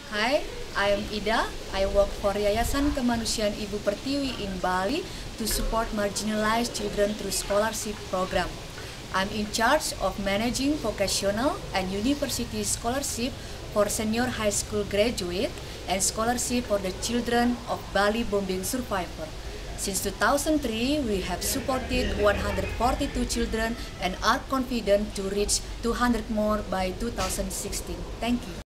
Hi, I am Ida. I work for Yayasan Kemanusiaan Ibu Pertiwi in Bali to support marginalized children through scholarship program. I'm in charge of managing vocational and university scholarship for senior high school graduate and scholarship for the children of Bali bombing survivor. Since 2003, we have supported 142 children and are confident to reach 200 more by 2016. Thank you.